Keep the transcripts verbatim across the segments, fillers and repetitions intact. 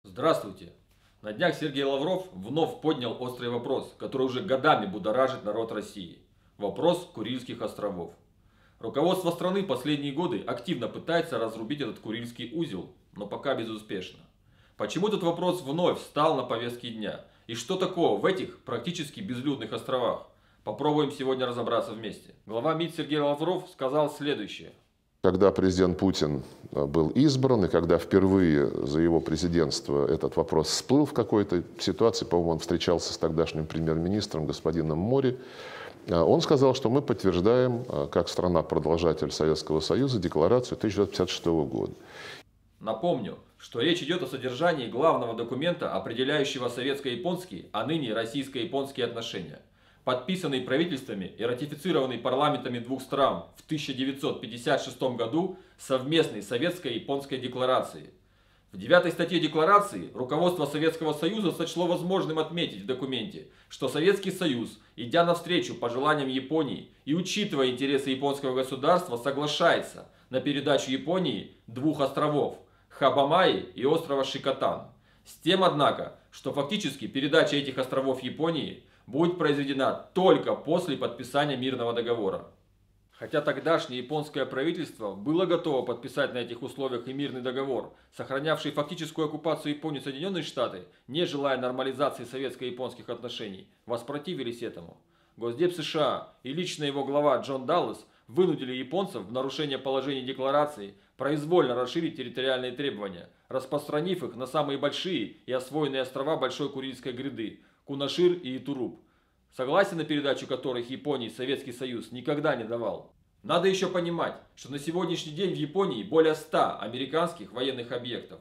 Здравствуйте! На днях Сергей Лавров вновь поднял острый вопрос, который уже годами будоражит народ России. Вопрос Курильских островов. Руководство страны последние годы активно пытается разрубить этот Курильский узел, но пока безуспешно. Почему этот вопрос вновь встал на повестке дня? И что такого в этих практически безлюдных островах? Попробуем сегодня разобраться вместе. Глава МИД Сергей Лавров сказал следующее. Когда президент Путин был избран, и когда впервые за его президентство этот вопрос всплыл в какой-то ситуации, по-моему, он встречался с тогдашним премьер-министром господином Мори, он сказал, что мы подтверждаем, как страна-продолжатель Советского Союза, декларацию тысяча девятьсот пятьдесят шестого года. Напомню, что речь идет о содержании главного документа, определяющего советско-японские, а ныне российско-японские отношения, подписанный правительствами и ратифицированный парламентами двух стран в тысяча девятьсот пятьдесят шестом году совместной советско-японской декларации. В девятой статье декларации руководство Советского Союза сочло возможным отметить в документе, что Советский Союз, идя навстречу пожеланиям Японии и учитывая интересы японского государства, соглашается на передачу Японии двух островов – Хабамаи и острова Шикотан. С тем, однако, что фактически передача этих островов Японии будет произведена только после подписания мирного договора. Хотя тогдашнее японское правительство было готово подписать на этих условиях и мирный договор, сохранявший фактическую оккупацию Японии Соединенные Штаты, не желая нормализации советско-японских отношений, воспротивились этому. Госдеп США и лично его глава Джон Даллас вынудили японцев в нарушение положений декларации произвольно расширить территориальные требования, распространив их на самые большие и освоенные острова Большой Курильской гряды – Кунашир и Итуруп, согласие на передачу которых Японии Советский Союз никогда не давал. Надо еще понимать, что на сегодняшний день в Японии более ста американских военных объектов.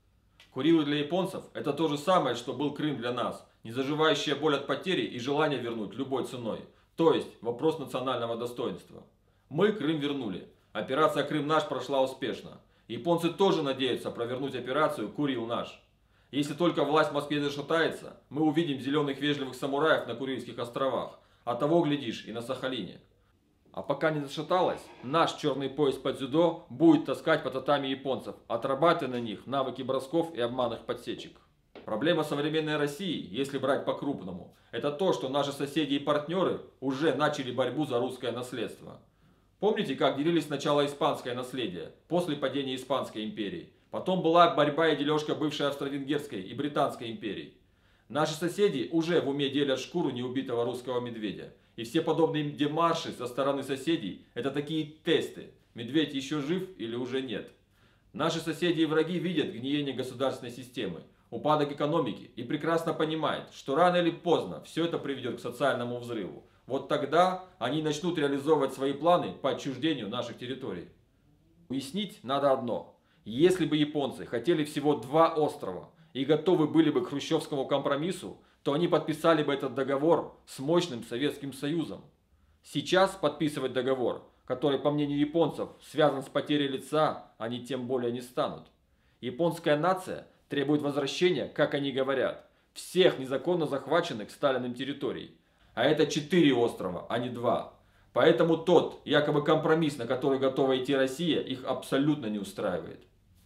Курилы для японцев – это то же самое, что был Крым для нас, незаживающая боль от потери и желание вернуть любой ценой, то есть вопрос национального достоинства. Мы Крым вернули, операция Крым наш прошла успешно. Японцы тоже надеются провернуть операцию Курил наш. Если только власть в Москве зашатается, мы увидим зеленых вежливых самураев на Курильских островах, а того, глядишь, и на Сахалине. А пока не зашаталась, наш черный пояс по дзюдо будет таскать по татами японцев, отрабатывая на них навыки бросков и обманных подсечек. Проблема современной России, если брать по-крупному, это то, что наши соседи и партнеры уже начали борьбу за русское наследство. Помните, как делились сначала испанское наследие, после падения Испанской империи? Потом была борьба и дележка бывшей Австро-Венгерской и Британской империй. Наши соседи уже в уме делят шкуру неубитого русского медведя. И все подобные демарши со стороны соседей – это такие тесты. Медведь еще жив или уже нет. Наши соседи и враги видят гниение государственной системы, упадок экономики и прекрасно понимают, что рано или поздно все это приведет к социальному взрыву. Вот тогда они начнут реализовывать свои планы по отчуждению наших территорий. Уяснить надо одно. Если бы японцы хотели всего два острова и готовы были бы к хрущевскому компромиссу, то они подписали бы этот договор с мощным Советским Союзом. Сейчас подписывать договор, который, по мнению японцев, связан с потерей лица, они тем более не станут. Японская нация требует возвращения, как они говорят, всех незаконно захваченных Сталиным территорий. А это четыре острова, а не два. Поэтому тот, якобы компромисс, на который готова идти Россия, их абсолютно не устраивает.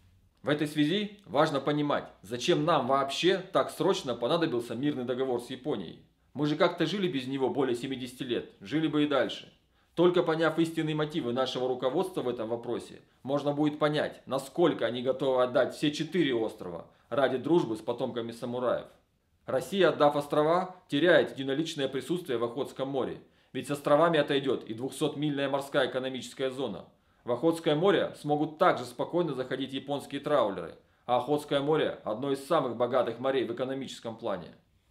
В этой связи важно понимать, зачем нам вообще так срочно понадобился мирный договор с Японией. Мы же как-то жили без него более семидесяти лет, жили бы и дальше. Только поняв истинные мотивы нашего руководства в этом вопросе, можно будет понять, насколько они готовы отдать все четыре острова ради дружбы с потомками самураев. Россия, отдав острова, теряет единоличное присутствие в Охотском море, ведь с островами отойдет и двухсотмильная морская экономическая зона. В Охотское море смогут также спокойно заходить японские траулеры, а Охотское море – одно из самых богатых морей в экономическом плане.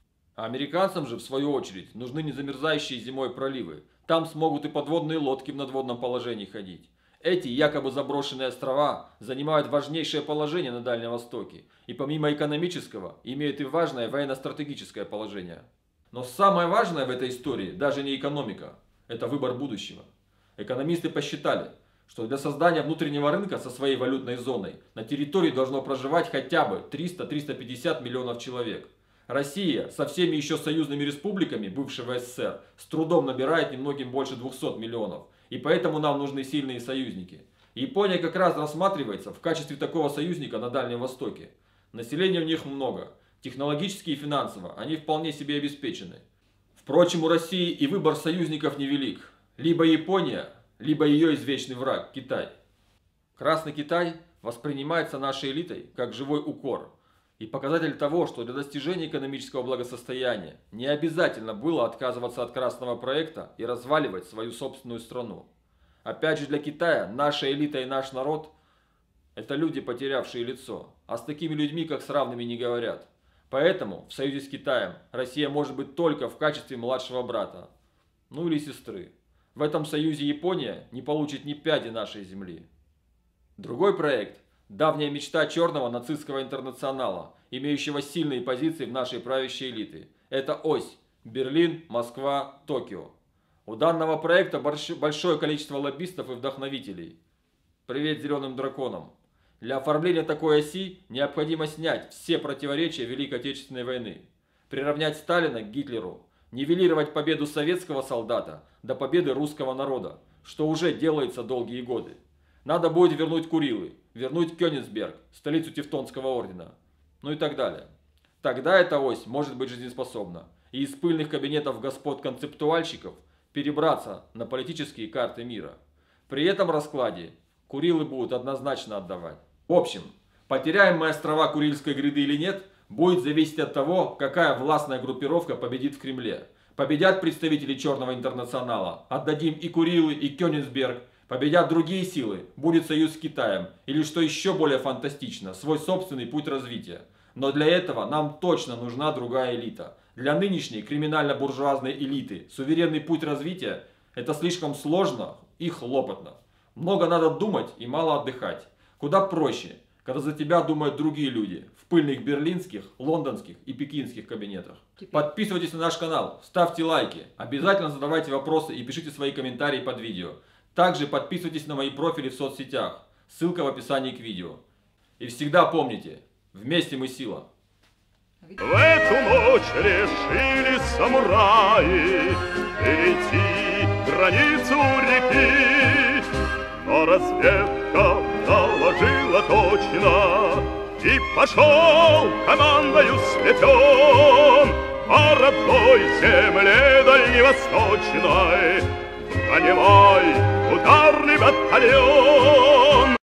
А американцам же, в свою очередь, нужны незамерзающие зимой проливы. Там смогут и подводные лодки в надводном положении ходить. Эти якобы заброшенные острова занимают важнейшее положение на Дальнем Востоке и помимо экономического имеют и важное военно-стратегическое положение. Но самое важное в этой истории даже не экономика, это выбор будущего. Экономисты посчитали, что для создания внутреннего рынка со своей валютной зоной на территории должно проживать хотя бы триста — триста пятьдесят миллионов человек. Россия со всеми еще союзными республиками бывшего СССР с трудом набирает немногим больше двухсот миллионов. И поэтому нам нужны сильные союзники. Япония как раз рассматривается в качестве такого союзника на Дальнем Востоке. Населения в них много. Технологически и финансово они вполне себе обеспечены. Впрочем, у России и выбор союзников невелик. Либо Япония, либо ее извечный враг – Китай. Красный Китай воспринимается нашей элитой как живой укор и показатель того, что для достижения экономического благосостояния не обязательно было отказываться от красного проекта и разваливать свою собственную страну. Опять же, для Китая наша элита и наш народ – это люди, потерявшие лицо, а с такими людьми, как с равными, не говорят. Поэтому в союзе с Китаем Россия может быть только в качестве младшего брата, ну или сестры. В этом союзе Япония не получит ни пяди нашей земли. Другой проект – давняя мечта черного нацистского интернационала, имеющего сильные позиции в нашей правящей элиты. Это ось Берлин, Москва, Токио. У данного проекта большое количество лоббистов и вдохновителей. Привет зеленым драконам. Для оформления такой оси необходимо снять все противоречия Великой Отечественной войны, приравнять Сталина к Гитлеру, нивелировать победу советского солдата до победы русского народа, что уже делается долгие годы. Надо будет вернуть Курилы, вернуть Кёнигсберг, столицу Тевтонского ордена, ну и так далее. Тогда эта ось может быть жизнеспособна, и из пыльных кабинетов господ-концептуальщиков перебраться на политические карты мира. При этом раскладе Курилы будут однозначно отдавать. В общем, потеряем мы острова Курильской гряды или нет, будет зависеть от того, какая властная группировка победит в Кремле. Победят представители Черного интернационала, отдадим и Курилы, и Кёнигсберг. Победят другие силы, будет союз с Китаем, или, что еще более фантастично, свой собственный путь развития. Но для этого нам точно нужна другая элита. Для нынешней криминально-буржуазной элиты суверенный путь развития – это слишком сложно и хлопотно. Много надо думать и мало отдыхать. Куда проще, когда за тебя думают другие люди в пыльных берлинских, лондонских и пекинских кабинетах. Подписывайтесь на наш канал, ставьте лайки, обязательно задавайте вопросы и пишите свои комментарии под видео. Также подписывайтесь на мои профили в соцсетях, ссылка в описании к видео. И всегда помните, вместе мы сила. В эту ночь решили самураи перейти границу реки, но разведка доложила точно, и пошел командою слепен по родной земле дальневосточной. Занимай ударный батальон.